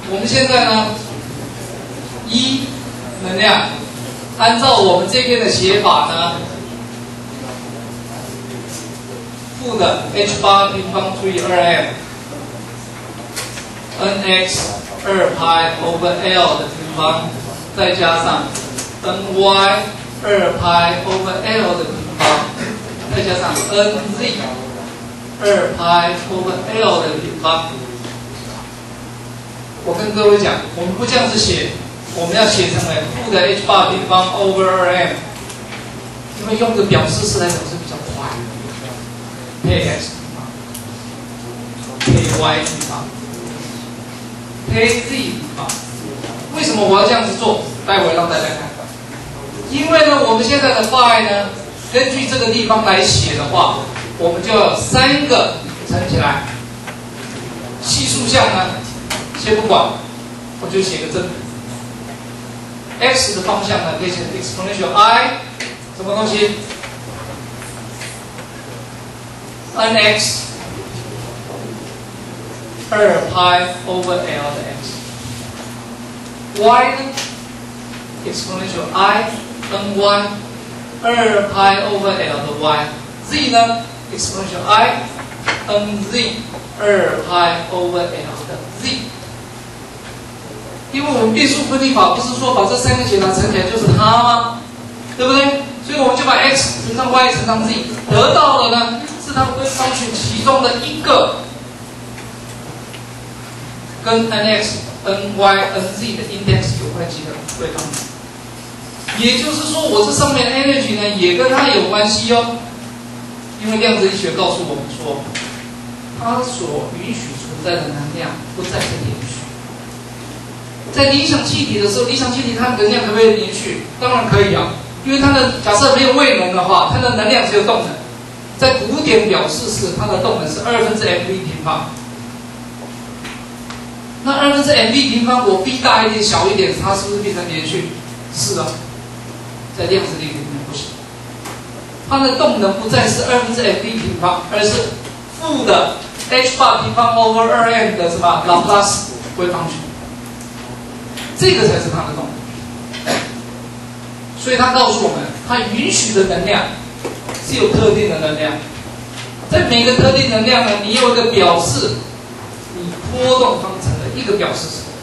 我们现在呢，一能量，按照我们这边的写法呢，负的 h8 平方除以 2m nx 2派 over l 的平方，再加上 ny 2派 over l 的平方，再加上 nz 2派 over l 的平方。我跟各位讲，我们不这样子写，我们要写成为负的 h8 平方 over 2m， 因为用个表示式来表示比较快。kx 平方 ky 平方 kz 平方。为什么我要这样子做？待会让大家看。因为呢，我们现在的 phi 呢，根据这个地方来写的话，我们就要有3个乘起来。系数项呢，先不管，我就写个正。x 的方向呢，可以写 exponential i 什么东西 ？nx 2派 over l 的 x。y 呢 ？exponential i ny 2派 over l 的 y。z 呢 ？exponential i nz 2派 over l 的 z。因为我们变数分离法不是说把这3个解答乘起来就是它吗？对不对？所以我们就把 x 乘上 y 乘上 z， 得到的呢是它们分方群其中的一个跟 nx、ny、nz 的 index 有关系的对方。也就是说，我这上面 energy 呢也跟它有关系哦。因为量子力学告诉我们说，它所允许存在的能量不再是连续。在理想气体的时候，理想气体它的能量可不可以连续？当然可以啊，因为它的假设没有位能的话，它的能量只有动能。在古典表示是它的动能是2/mv 平方。那2/mv 平方，我 b 大一点、小一点，它是不是变成连续？是啊，在量子力学里面不行。它的动能不再是2/mv 平方，而是负的 h8 平方 over 2m 的什么拉普拉斯微方群。这个才是它的动能，所以它告诉我们，它允许的能量是有特定的能量，在每个特定能量呢，你有一个表示你波动方程的一个表示式，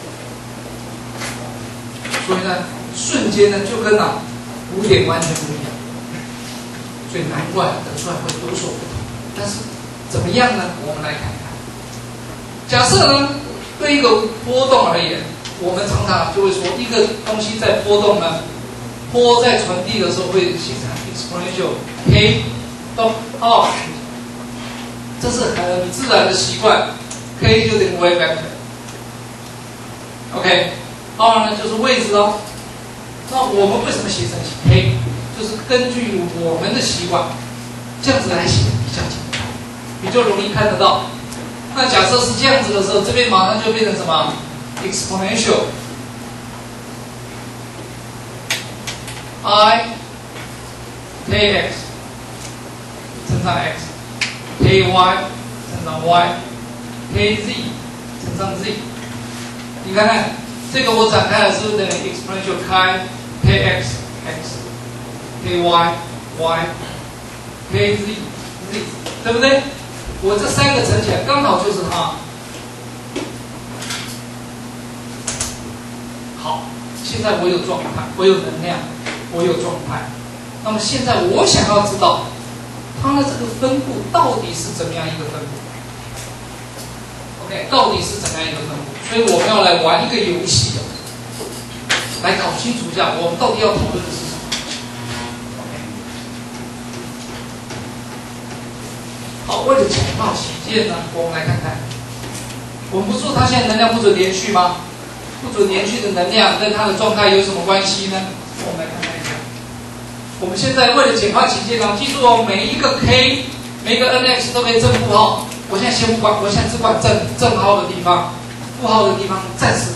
所以呢，瞬间呢就跟古典完全不一样，所以难怪得出来会有所不同。但是怎么样呢？我们来看看，假设呢，对一个波动而言。我们常常就会说，一个东西在波动呢，波在传递的时候会形成 exponential k 到 r， 这是很自然的习惯。k 就等于 wave vector。OK，r 呢就是位置哦。那我们为什么写成 k？ 就是根据我们的习惯，这样子来写比较简单，比较容易看得到。那假设是这样子的时候，这边马上就变成什么？ exponential i kx 乘上 x ky 乘上 y kz 乘上 z， 你看看这个我展开了是不是等于 exponential kx x ky y kz z， 对不对？我这3个乘起来刚好就是它。好，现在我有状态，我有能量，我有状态。那么现在我想要知道它的这个分布到底是怎么样一个分布 ？OK， 到底是怎么样一个分布？所以我们要来玩一个游戏的，来搞清楚一下我们到底要讨论的是什么。OK， 好，为了简化起见呢，我们来看看，我们不是说它现在能量不准连续吗？不准连续的能量跟它的状态有什么关系呢？我们来看看一下。我们现在为了简化起见呢，记住哦，每一个 k， 每一个 nx 都可以正负号。我现在先不管，我现在只管正号的地方，负号的地方暂时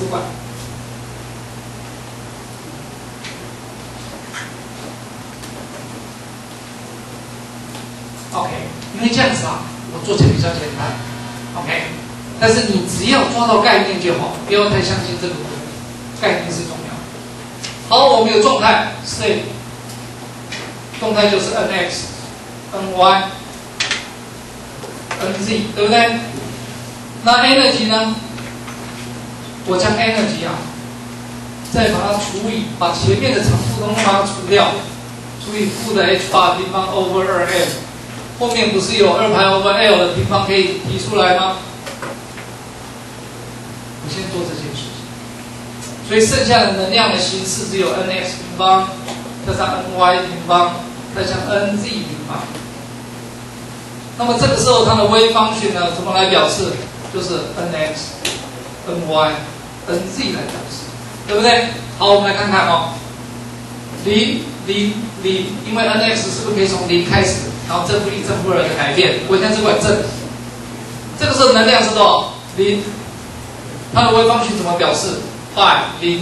不管。OK， 因为这样子啊，我做起来比较简单。OK。 但是你只要抓到概念就好，不要太相信这个概念是重要的。好，我们有状态 state， 动态就是 nx、ny、nz， 对不对？那 energy 呢？我将 energy 再把它除以，把前面的常数通通把它除掉，除以负的 h bar 平方 over 2l， 后面不是有2派 over l 的平方可以提出来吗？我先做这件事情，所以剩下的能量的形式只有 nx 平方加上 ny 平方再加上 nz 平方。那么这个时候它的微方程呢，怎么来表示？就是 nx、ny、nz 来表示，对不对？好，我们来看看哦，0、0、0，因为 nx 是不是可以从0开始，然后正负1、正负2的改变，我现在只管正。这个时候能量是多少？0。它的微方程怎么表示？派0、0、0。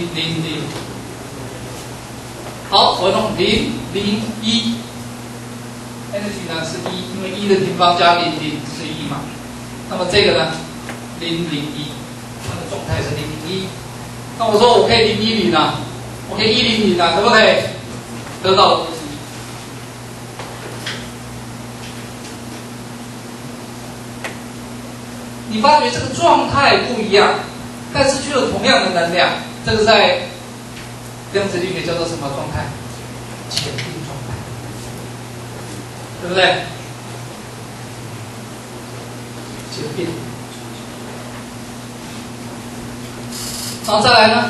好，我用0、0、1。energy 呢是1，因为1的平方加0、0是1嘛。那么这个呢，0、0、1，它的状态是0、0、1。那我说我可以0、1、0啊，我可以1、0、0啊，可不可以？得到的都是1。你发觉这个状态不一样，但是却有同样的能量。这个在量子力学叫做什么状态？前定状态，对不对？前定。然后再来呢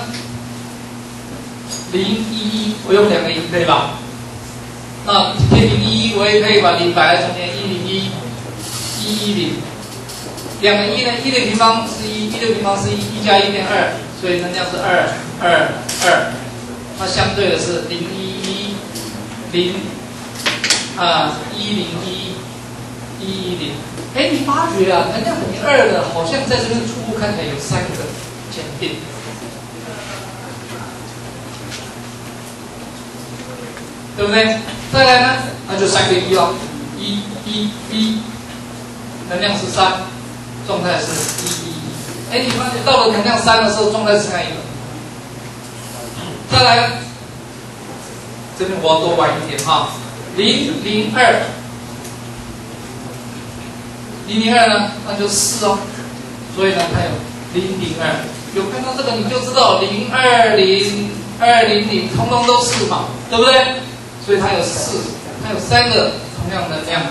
，0、1、1，我用2个1可以吧？那贴0、1、1，我也可以把0摆在中间，101、110。2个1呢，1的平方是1，1的平方是1，1加1变2，所以能量是2、2、2。那相对的是0、1、1、0、101、110。哎，你发觉啊，能量等于2的，好像在这边初步看起来有3个检定。对不对？再来呢，那就3个1了，1、1、1，能量是3，状态是1、1、1。哎，你发现到了能量3的时候，状态是哪一个？再来，这边我要多玩一点哈，0、0、2，0、0、2呢，那就4哦，所以呢，它有0、0、2。有看到这个你就知道0、2、0、200，通通都是嘛，对不对？所以它有它有3个同样能量的。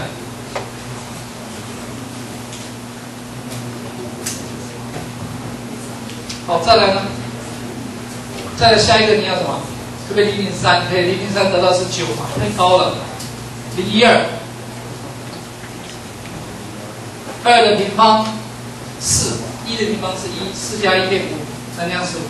好，再来呢？再来下一个你要什么？这边003，可以003得到是9嘛，太高了。012，2的平方4，1的平方是1，4加1变5，能量是5。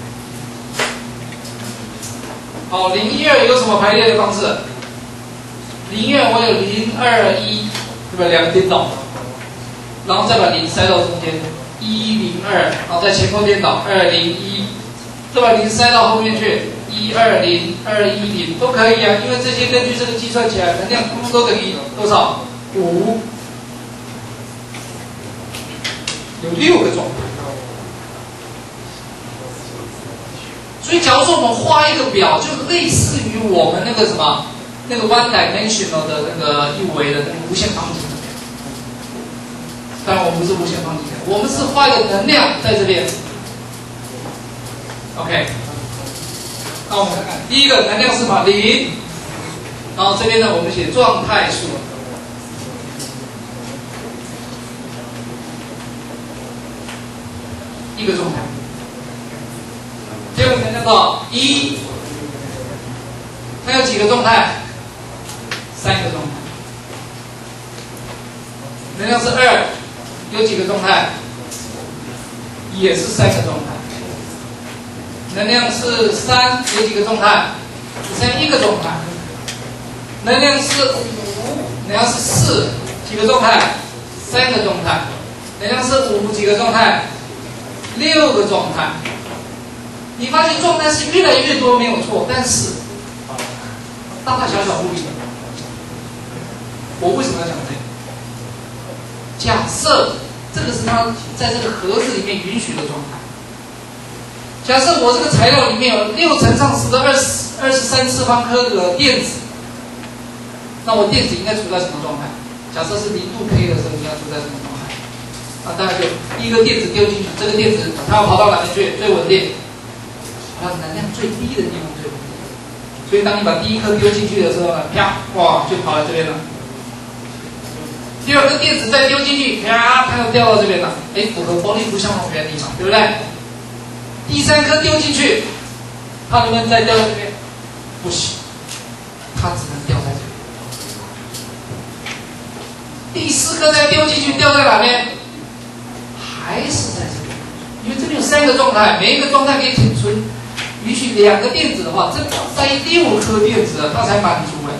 好，012有什么排列的方式？012我有0、2、1，对吧？2个颠倒，然后再把0塞到中间，1、0、2，然后在前后颠倒，2、0、1，再把0塞到后面去，1、2、0、2、1、0都可以啊，因为这些根据这个计算起来，能量通通都等于多少？5，有6个状态。所以，假如说我们画一个表，就类似于我们那个什么，那个 one dimensional 的那个一维的那个无限方程。当然，我们不是无限方程，我们是画一个能量在这边。OK， 那我们看看，第一个能量是什么？0，然后这边呢，我们写状态数，一个状态。第二个能量到1，它有几个状态？3个状态。能量是2，有几个状态？也是3个状态。能量是3，有几个状态？只剩1个状态。能量是5，能量是4，几个状态？3个状态。能量是5，几个状态？6个状态。你发现状态是越来越多没有错，但是大大小小不一样。我为什么要讲这个？假设这个是它在这个盒子里面允许的状态。假设我这个材料里面有6乘上10的23次方颗的电子，那我电子应该处在什么状态？假设是0度 K 的时候，应该处在什么状态？那当然就第一个电子丢进去，这个电子它要跑到哪边去？最稳定，它能量最低的地方最稳定。所以当你把第一颗丢进去的时候呢，啪，哇，就跑来这边了。第二颗电子再丢进去，啪，它又掉到这边了。哎，符合波粒不相容原理嘛，对不对？第3颗丢进去，它能不能再掉到这边？不行，它只能掉在这边。第4颗再丢进去，掉在哪边？还是在这边，因为这边有3个状态，每一个状态可以存允许2个电子的话，这塞6颗电子它才满足哎。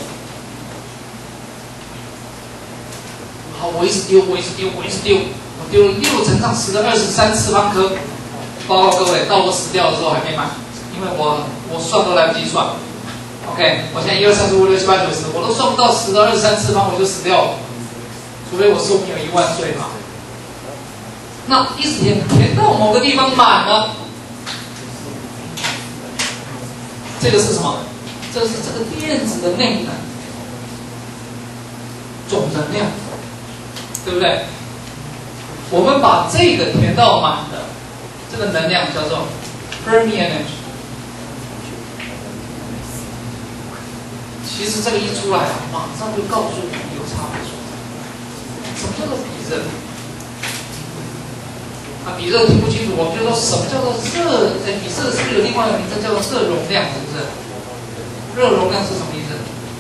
好，我一直丢，我丢了6乘上10的23次方颗。报告各位，到我死掉的时候还没满，因为我算都来不及算。OK， 我现在1、2、3、4、5、6、7、8、9、10，我都算不到10的23次方，我就死掉了。除非我寿命有1万岁嘛。那一直填到某个地方满了，这个是什么？这是这个电子的内能，总能量，对不对？我们把这个填到满的。这个能量叫做 Fermi energy。其实这个一出来，马上就告诉你有差别所在。什么叫做比热？比热听不清楚，我们就说什么叫做热？比热是不是有另外一个名称叫做热容量？是不是？热容量是什么意思？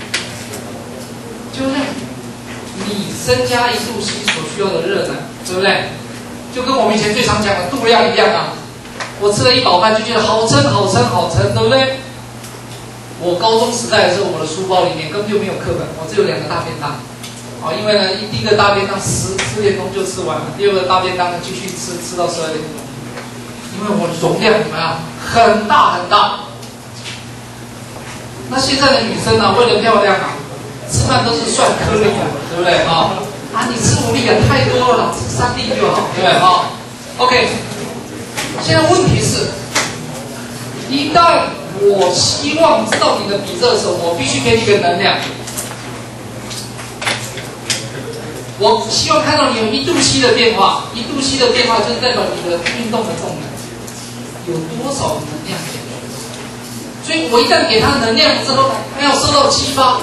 就是你增加1度C所需要的热能，对不对？就跟我们以前最常讲的度量一样啊，我吃了1饱饭就觉得好撑，对不对？我高中时代的时候，我的书包里面根本就没有课本，我只有2个大便当。因为呢，第一个大便当10点钟就吃完了，第二个大便当呢继续吃到12点钟，因为我容量怎么样，很大。那现在的女生呢，为了漂亮啊，吃饭都是算颗粒的，对不对你吃5粒太多了，吃3粒就好，对不对？OK， 现在问题是，一旦我希望知道你的比热的时候，我必须给你个能量。我希望看到你有1度C的变化，1度C的变化就是代表你的运动的动能有多少能量。所以我一旦给它能量之后，它要受到激发。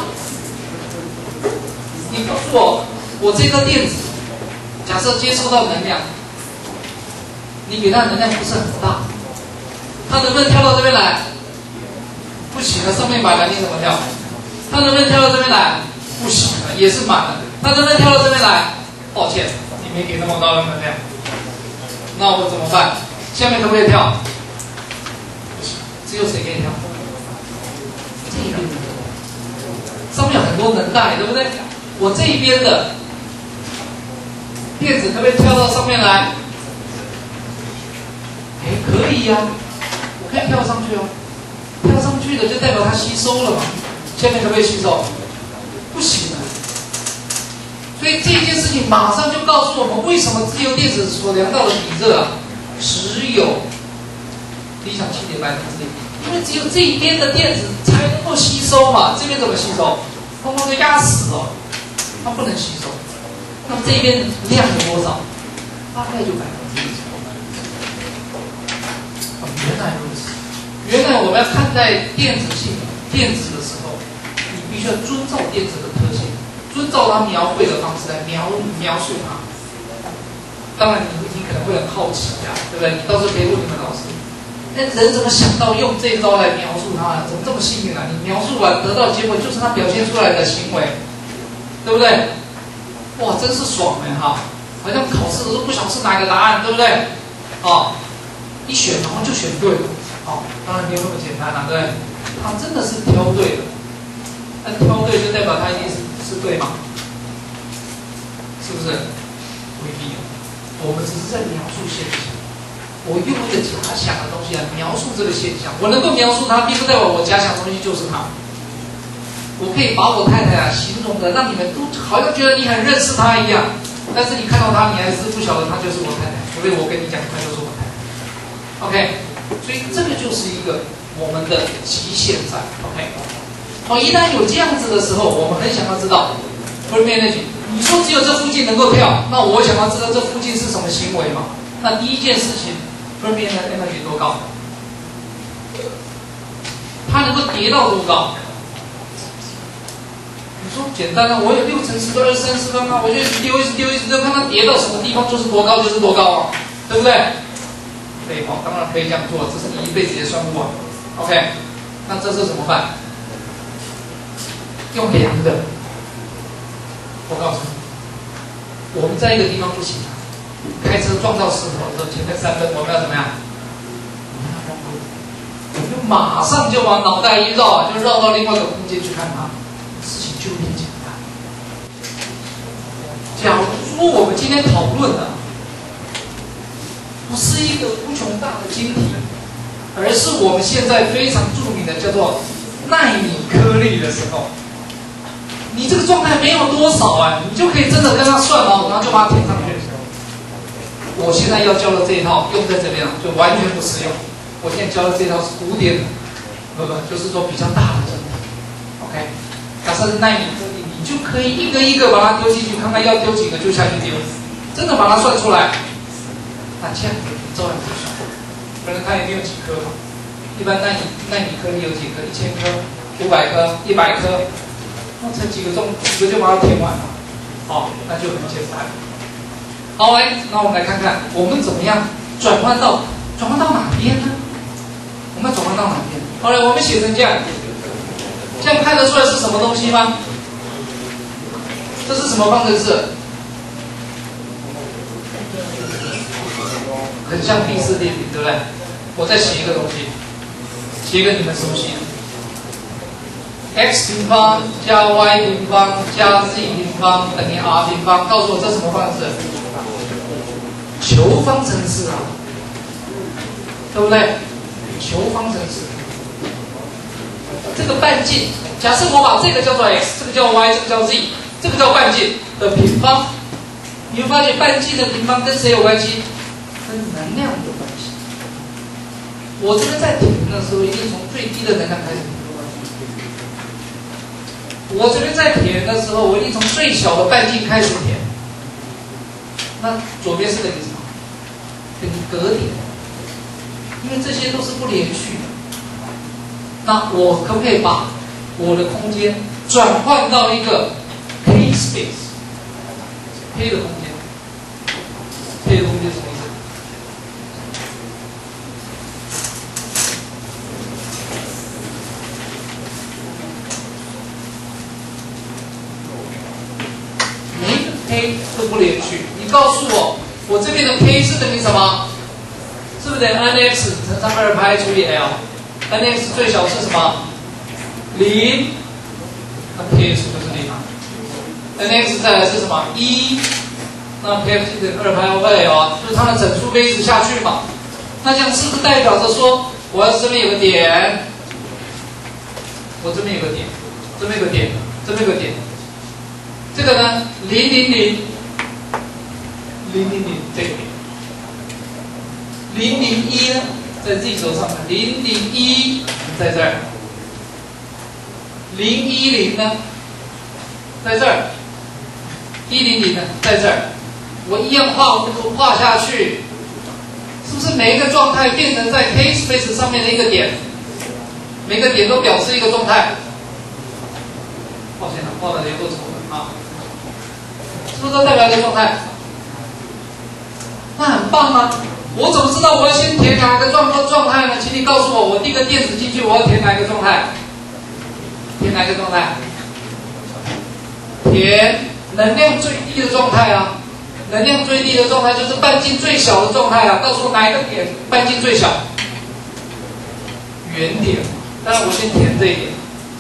你告诉我这颗电子，假设接收到能量，你给它能量不是很大，它能不能跳到这边来？不行了，上面满了，你怎么跳？它能不能跳到这边来？不行了，也是满了。它能不能跳到这边来？抱歉，你没给那么高的能量。那我怎么办？下面可不可以跳？不行，只有谁可以跳？这一边的，上面有很多能带，对不对？我这一边的电子可不可以跳到上面来？可以呀，我可以跳上去哦。跳上去的就代表它吸收了嘛。下面可不可以吸收？不行的。所以这件事情马上就告诉我们，为什么自由电子所量到的比热只有理想气体1%，因为只有这一边的电子才能够吸收嘛。这边怎么吸收？通通都压死了，它不能吸收。那么这边量有多少？大概就1%。原来如此。原来我们要看待电子的时候，你必须要遵照电子的特性，遵照它描绘的方式来描述它。当然你可能会很好奇对不对？你到时候可以问你们老师，人怎么想到用这招来描述它？怎么这么幸运啊？你描述完得到的结果就是它表现出来的行为，对不对？哇，真是爽好像考试的时候不晓得是哪个答案，对不对？一选然后就选对了。当然没有那么简单对不对？他真的是挑对了，但挑对就代表他一定是对吗？是不是？未必。我们只是在描述现象，我用一个假想的东西来描述这个现象，我能够描述它，并不代表我假想的东西就是它。我可以把我太太形容的让你们都好像觉得你很认识她一样， 但是你看到她，你还是不晓得她就是我太太，除非我跟你讲她就是我太太。OK， 所以这个就是一个我们的极限在。OK， 好，一旦有这样子的时候，我们很想要知道 Fermi Energy。你说只有这附近能够跳，那我想要知道这附近是什么行为嘛？那第一件事情 ，Fermi Energy 多高？它能够跌到多高？你说简单啊，我有6乘10的234方啊，我就一直丢，看它跌到什么地方就是多高就是多高啊，对不对？对，好，当然可以这样做，这是你一辈子也算不完。OK， 那这是怎么办？用量的。我告诉你，我们在一个地方不行啊，开车撞到石头的时候，前面3分，我们要怎么样？我们就马上就把脑袋一绕，就绕到另外一个空间去看它，事情就变简单。假如说我们今天讨论的不是一个无穷大的晶体，而是我们现在非常著名的叫做奈米颗粒的时候，你这个状态没有多少啊，你就可以真的跟它算好，然后就把它填上去。我现在要教的这一套用在这边就完全不适用。我现在教的这套是古典的，就是说比较大的晶体。OK， 假设是奈米颗粒，你就可以一个一个把它丢进去，看看要丢几个就下去丢，真的把它算出来。那这样子照样可以算，可能它也没有几颗嘛。一般奈米颗粒有几颗？1000颗、500颗、100颗，那才几个就把它填完了。好，那就很简单。好，那我们来看看我们怎么样转换到哪边呢？我们转换到哪边？好了，我们写成这样，这样看得出来是什么东西吗？这是什么方程式？很像毕氏定理，对不对？我再写一个东西，写一个你们熟悉的 x 平方加 y 平方加 z 平方等于 r 平方，告诉我这什么方程式？求方程式啊，对不对？求方程式。这个半径，假设我把这个叫做 x， 这个叫 y， 这个叫 z， 这个叫半径的平方，你会发现半径的平方跟谁有关系？跟能量有关系。我这边在填的时候，一定从最低的能量开始填。我这边在填的时候，我一定从最小的半径开始填。那左边是等于什么？等于格点，因为这些都是不连续的。那我可不可以把我的空间转换到一个 k space？k 的空间 ，k 的空间什么意思？每一个 k 都不连续。你告诉我，我这边的 k 是等于什么？是不是等于 nx 乘上2派除以 l？nx 最小是什么？0，那 kx 就是0啊。nx 再来是什么？1，那 kx 等于2派 l， 就是它的整数可以一直下去嘛。那这样是不是代表着说，我要这边有个点，我这边有个点，这边有个点，这边有个点，这个呢000，000这个点，001呢？在 z 轴上面，001在这儿，010呢，在这儿，100呢，在这儿。我一样画弧图画下去，是不是每一个状态变成在 k space 上面的一个点？每个点都表示一个状态。抱歉了，画的也够丑的啊，是不是都代表一个状态？那很棒啊！我怎么知道我要先填哪个状态呢？请你告诉我，我递个电子进去，我要填哪个状态？填哪个状态？填能量最低的状态啊！能量最低的状态就是半径最小的状态啊！告诉我哪一个点半径最小？原点。当然，我先填这一点。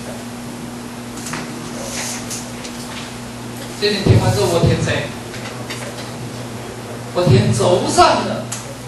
这点填完之后，我填谁？我填轴上的。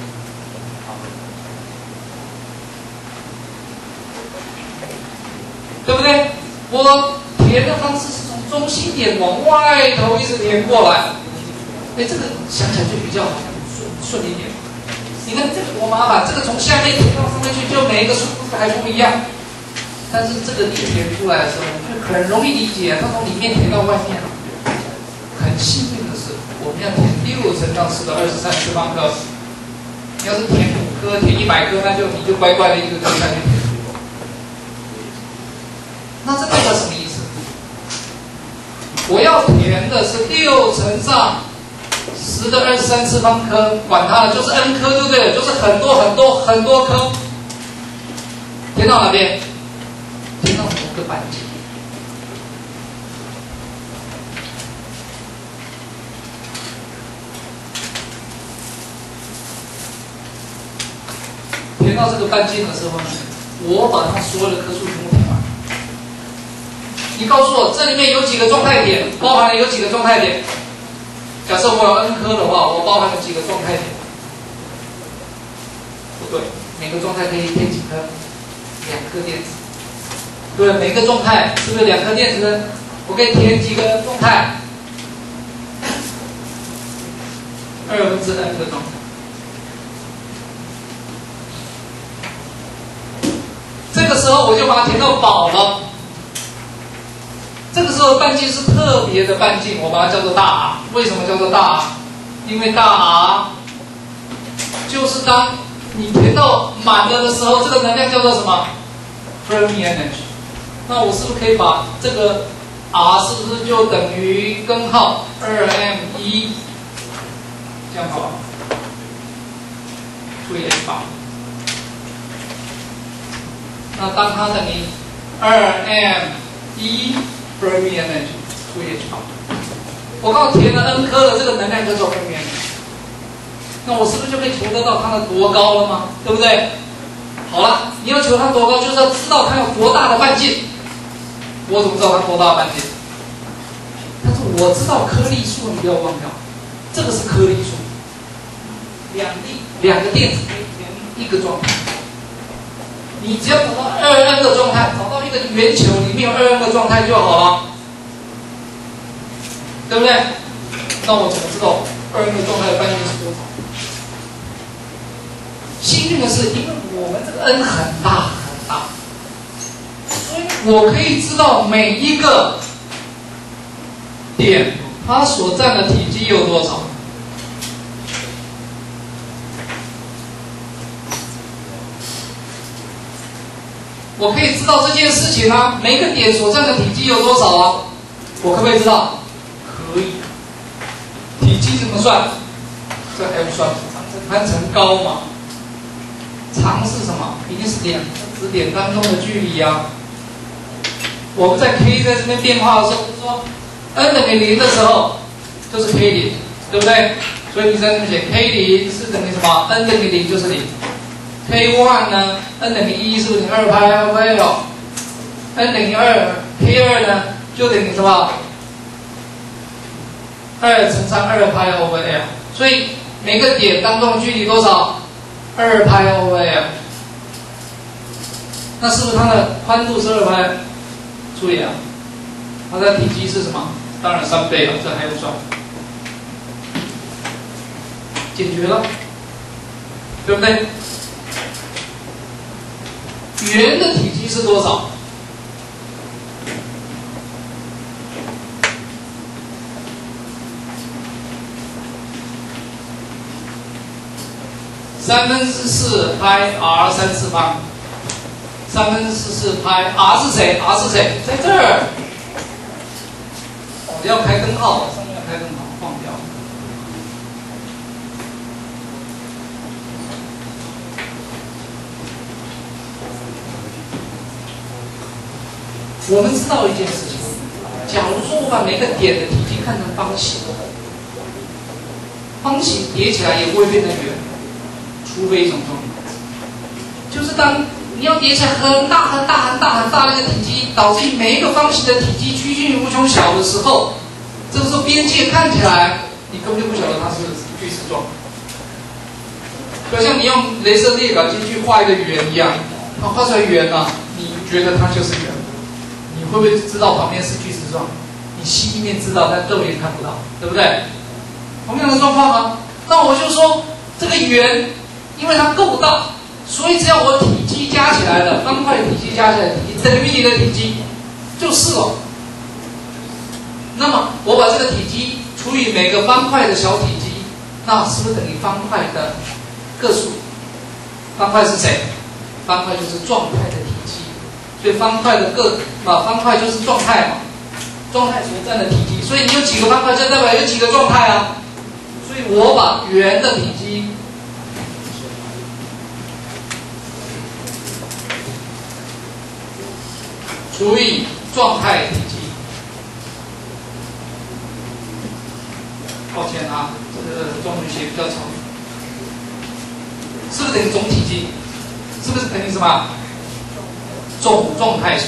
对不对？我填的方式是从中心点往外头一直填过来， 哎，这个想起来就比较好像顺一点。你看这个多麻烦，这个从下面填到上面去，就每一个数字还不一样。但是这个你填出来的时候，就很容易理解，它从里面填到外面了。很幸运的是，我们要填6乘上4的23次方颗。要是填5颗、填100颗，那就你就乖乖的一个就下去填。那这代表什么意思？我要填的是6乘上10的23次方颗，管它了，就是 n 颗，对不对？就是很多很多很多颗。填到哪边？填到某个半径。填到这个半径的时候呢，我把它所有的颗数全部填完。你告诉我，这里面有几个状态点？包含了有几个状态点？假设我有 n 颗的话，我包含了几个状态点？不对，每个状态可以填几颗？2颗电子。对，每个状态是不是2颗电子呢？我可以填几个状态？n个状态。这个时候我就把它填到饱了。这个时候半径是特别的半径，我把它叫做大 R。为什么叫做大 R？ 因为大 R 就是当你填到满了的时候，这个能量叫做什么 ？Fermi energy。那我是不是可以把这个 R 是不是就等于根号 2m1？ 这样好吧？除以 h 吧。那当它等于 2m1 Fermi energy 除以 h 吧。我刚填了 n 颗的这个能量叫做 Fermi energy。那我是不是就可以求得到它的多高了吗？对不对？好了，你要求它多高，就是要知道它有多大的半径。我怎么知道它多大的半径？但是我知道颗粒数，你不要忘掉，这个是颗粒数。两个电子可以填一个状态。你只要找到2n个状态，找到一个圆球里面有2n个状态就好了，对不对？那我怎么知道2n个状态的半径是多少？幸运的是，因为我们这个 n 很大很大，所以我可以知道每一个点它所占的体积有多少。我可以知道这件事情啊，每个点所占的体积有多少啊？我可不可以知道？可以。体积怎么算？这还用算？它乘高嘛。长是什么？一定是2个子点当中的距离啊。我们在 k 在这边变化的时候，就是说 n 等于0的时候，就是 k 0，对不对？所以你在这边写 k 0是等于什么 ？n 等于0就是0。K1 呢 ，n 等于1是不是等于2派 L？n 等于2，K2 呢就等于什么？2乘上2派 L。所以每个点当中的距离多少？2派 L。那是不是它的宽度是2派？注意啊，它的体积是什么？当然3倍了，这还用算？解决了，对不对？圆的体积是多少？4/3派 r 3次方，4/3派 r 是谁 ？r 是谁？在这儿。我要开根号，上面要开根号，放掉。我们知道一件事情，假如说我把每个点的体积看成方形，方形叠起来也不会变成圆，除非一种状况，就是当你要叠起来很大很大很大很大的一个体积，导致每一个方形的体积趋近于无穷小的时候，这个时候边界看起来你根本就不晓得它是锯齿状，就像你用雷射列表机去画一个圆一样，它画出来圆啊，你觉得它就是圆。你会不会知道旁边是锯齿状？你心里面知道，但肉眼看不到，对不对？ 同样的状况啊。那我就说这个圆，因为它够大，所以只要我体积加起来了，方块体积加起来，体积等于你的体积，就是了。那么我把这个体积除以每个方块的小体积，那是不是等于方块的个数？方块是谁？方块就是状态的体积，所以方块的方块就是状态嘛，状态所占的体积。所以你有几个方块，就代表有几个状态啊。所以我把圆的体积除以状态体积。抱歉啊，这个中文写比较长，是不是等于总体积？是不是等于什么？总状态数。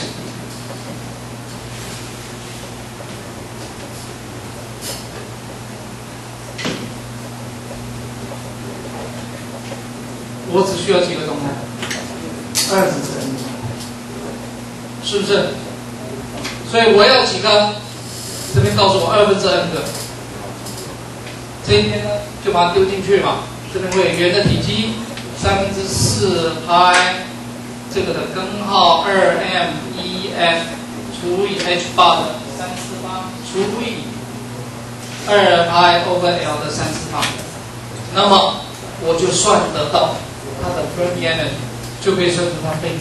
我只需要几个状态？2分之 n， 是不是？所以我要几个？这边告诉我2分之 n 个。这一边呢，就把它丢进去嘛。这边会有圆的体积4/3 派，这个的根号2m1f除以 h 8的3/4除以2 pi over l 的3/4。那么我就算得到它的 Fermi energy， 就可以算出它费米。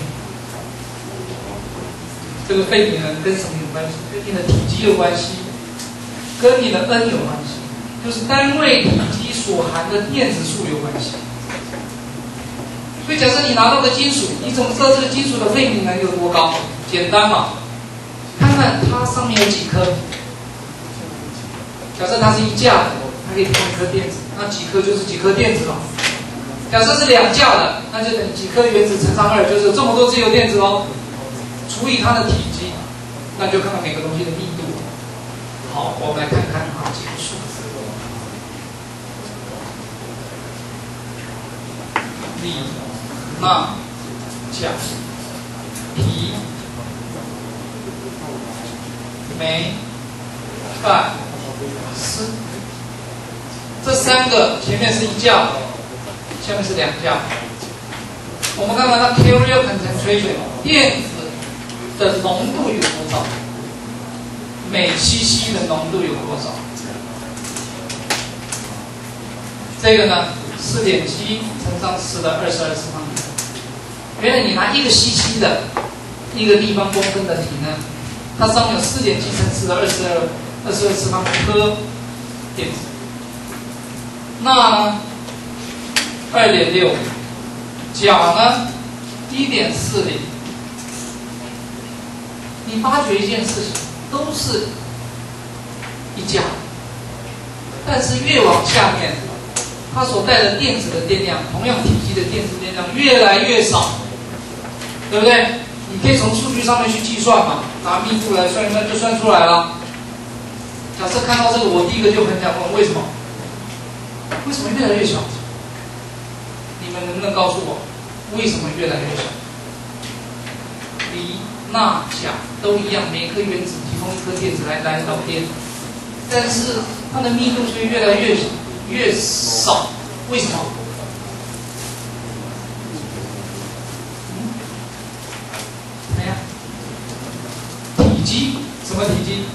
这个费米呢跟什么有关系？跟你的体积有关系，跟你的 n 有关系。就是单位体积所含的电子数有关系。所以假设你拿到个金属，你怎么知道这个金属的费米能有多高？简单嘛，看看它上面有几颗。假设它是1价的，它可以提供1颗电子，那几颗就是几颗电子了。假设是2价的，那就等于几颗原子乘上2，就是这么多自由电子哦。除以它的体积，那就看看每个东西的密度。好，我们来看看啊几个数字。锂、钠、钾、铍、镁、钙、锶，这3个前面是1价，下面是2价。我们看看它 carrier concentration 电子的浓度有多少，每cc 的浓度有多少？这个呢4.7乘上10的22次方。原来你拿1个cc 的1个立方公分的体呢，它上面有4.7乘10的22次方颗电子。钠呢2.6，钾呢1.40。你发觉一件事情，都是1价，但是越往下面，它所带的电子的电量，同样体积的电子电量越来越少，对不对？你可以从数据上面去计算嘛，拿密度来算一算就算出来了。假设看到这个，我第一个就很想问，为什么？为什么越来越小？你们能不能告诉我，为什么越来越小？锂、钠、钾都一样，每颗原子提供1颗电子来导电，但是它的密度却越来越少，为什么？看呀，体积什么体积？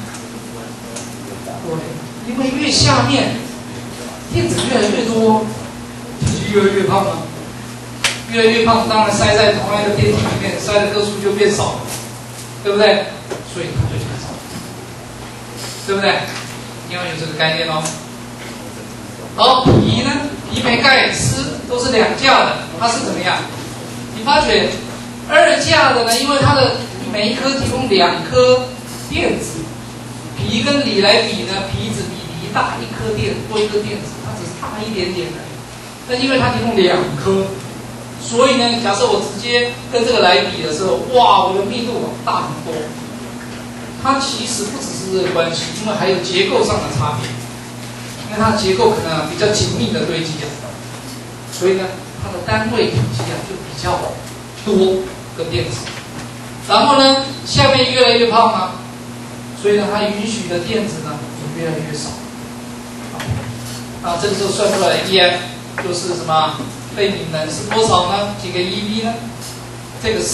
对，因为越下面电子越来越多，体积越来越胖了。越来越胖，当然塞在同样的电体里面，塞的个数就变少了，对不对？所以它就减少，对不对？你要有这个概念哦。好，铍呢？铍、镁、钙、锶都是2价的，它是怎么样？你发觉2价的呢，因为它的每一颗提供2颗电子，铍跟锂来比呢，铍子比锂大1颗多1颗电子，它只是大一点点的。但因为它提供2颗，所以呢，假设我直接跟这个来比的时候，哇，我的密度大很多。它其实不只是这个关系，因为还有结构上的差别。因为它的结构可能比较紧密的堆积啊，所以呢，它的单位体积就比较多个电子。然后呢，下面越来越胖啊，所以呢，它允许的电子呢就越来越少。 啊，这个时候算出来 EF 就是什么？费米能是多少呢？几个 eV 呢？这个4.72，3.23，2.18。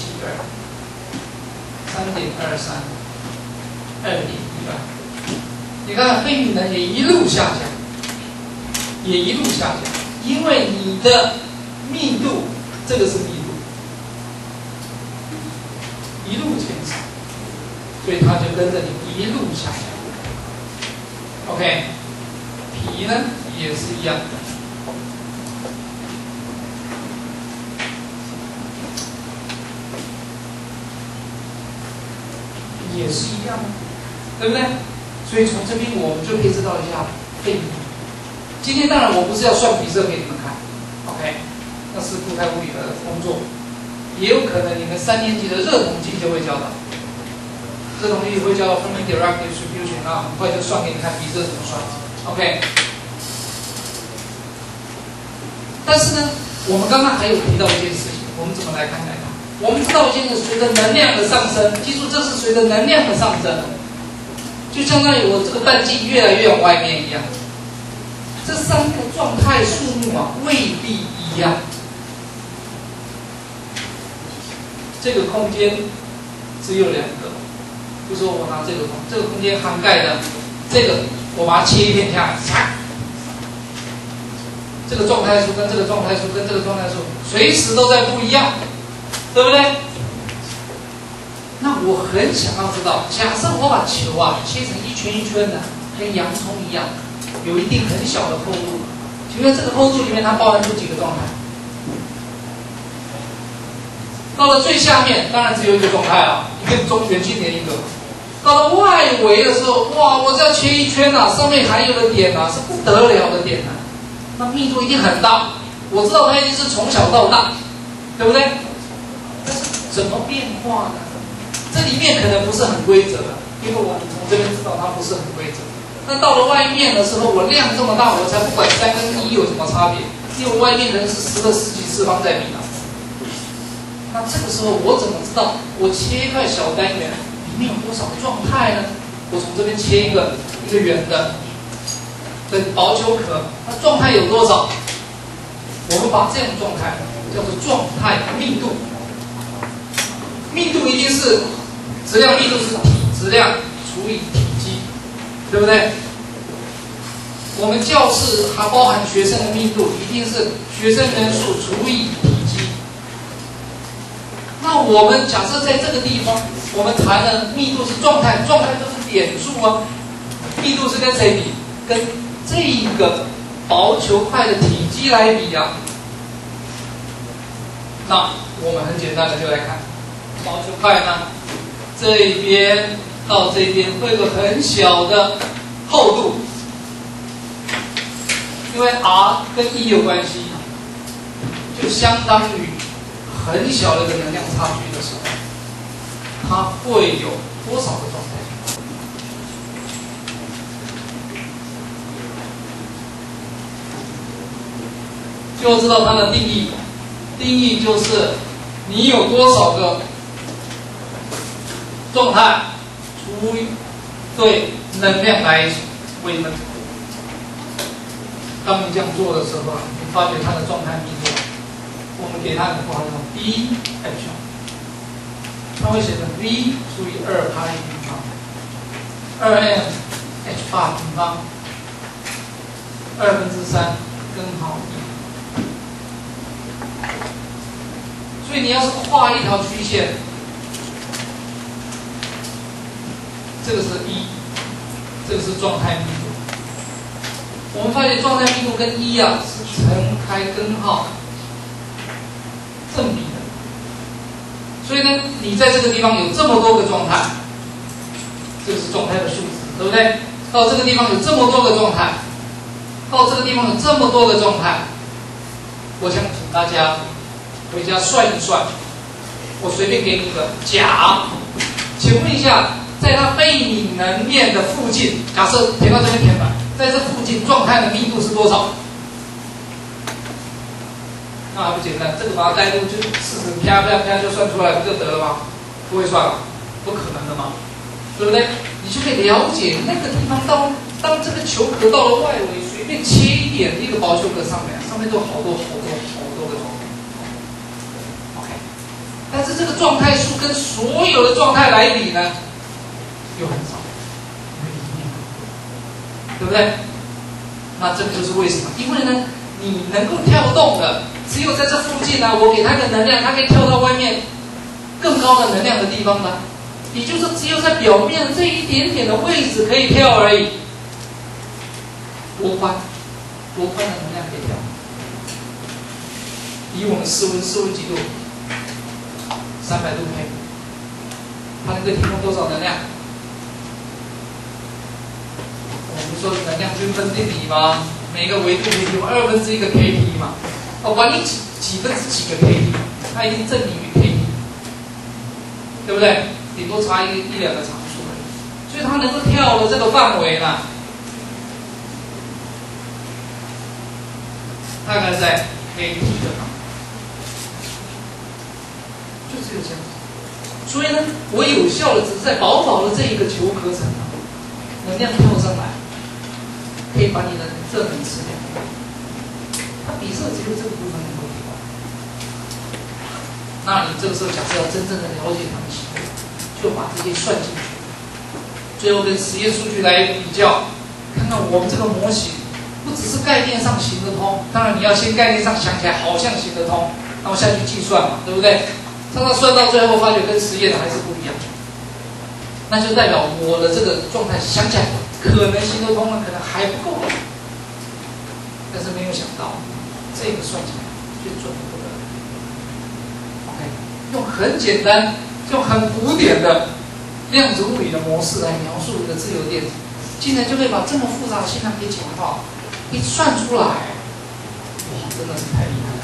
你看费米能也一路下降，因为你的密度，这个是密度，一路减少，所以它就跟着你一路下降。OK， 皮呢也是一样。也是一样的，对不对？所以从这边我们就可以知道一下费米。今天当然我不是要算比色给你们看 ，OK， 那是固态物理的工作，也有可能你们3年级的热统计就会教到，热统计会教到 Fermi Dirac distribution 啊，很快就算给你看比色怎么算 ，OK。但是呢，我们刚刚还有提到一件事情，我们怎么来看？我们知道现在随着能量的上升，记住这是随着能量的上升，就相当于我这个半径越来越往外面一样。这3个状态数目啊未必一样。这个空间只有2个，就说我拿这个空间涵盖的这个，我把它切一片下来，这个状态数跟这个状态数跟这个状态数随时都在不一样。对不对？那我很想要知道，假设我把球啊切成一圈一圈的，跟洋葱一样，有一定很小的厚度，请问这个厚度里面它包含出几个状态？到了最下面，当然只有一个状态啊，一个中圆去连一个。到了外围的时候，哇，我这要切一圈啊，上面还有的点啊，是不得了的点啊，那密度一定很大。我知道它一定是从小到大，对不对？但是怎么变化呢？这里面可能不是很规则的，因为我从这边知道它不是很规则。那到了外面的时候，我量这么大，我才不管3跟1有什么差别，因为外面可能是10的10级次方在米啊。那这个时候我怎么知道我切一块小单元里面有多少状态呢？我从这边切一个圆的薄球壳，它状态有多少？我们把这种状态叫做状态密度。密度一定是质量密度是体质量除以体积，对不对？我们教室还包含学生的密度，一定是学生人数除以体积。那我们假设在这个地方，我们谈的密度是状态，状态就是点数啊。密度是跟谁比？跟这个薄球块的体积来比啊。那我们很简单的就来看。薄球块呢，这边到这边会有个很小的厚度，因为 R 跟 E 有关系，就相当于很小的一个能量差距的时候，它会有多少个状态？就知道它的定义，定义就是你有多少个状态除以对能量来微分。当你这样做的时候，你发觉它的状态密度，我们给它的括号叫 BH， 它会写成 V 除以2派平方，2m h8平方3/2根号1。所以你要是画一条曲线，这个是1，这个是状态密度。我们发现状态密度跟1啊是乘开根号正比的。所以呢，你在这个地方有这么多个状态，这个是状态的数值，对不对？到这个地方有这么多个状态，到这个地方有这么多个状态，我想请大家回家算一算。我随便给你一个甲，请问一下，在它费米能面的附近，假设填到这边填满，在这附近状态的密度是多少？那还不简单，这个把它带入就40啪啪啪就算出来不就得了吗？不会算了，不可能的嘛，对不对？你就可以了解那个地方当这个球壳到了外围，随便便切一点一个保修格上面，上面都有好多个状态。OK， 但是这个状态数跟所有的状态来比呢，又很少，对不对？那这个就是为什么？因为呢，你能够跳动的，只有在这附近呢，我给它个能量，它可以跳到外面更高的能量的地方呢。也就是只有在表面这一点点的位置可以跳而已。多宽的能量可以跳？以我们室温几度？300度 K， 它能够提供多少能量？我们说能量均分定理嘛，每个维度可以提供1/2个 kT 嘛。管你几分之几个 kT， 它一定正比于 kT， 对不对？顶多差一两个常数而已。所以它能够跳的这个范围呢，大概在 kT 的范围，就只有这样。所以呢，我有效的只是在薄薄的这一个球壳层啊，能量跳上来，可以把你的热能吃掉。它比色只有这个部分能够提供。那你这个时候假设要真正的了解它们行为，就把这些算进去，最后跟实验数据来比较，看看我们这个模型不只是概念上行得通，当然你要先概念上想起来好像行得通，然后下去计算嘛，对不对？常常算到最后发觉跟实验的还是不一样，那就代表我的这个状态想起来可能行得通了，可能还不够好，但是没有想到这个算起来就准不得了。OK， 用很简单、用很古典的量子物理的模式来描述一个自由电子，竟然就可以把这么复杂的现象给简化，给算出来，哇，真的是太厉害了。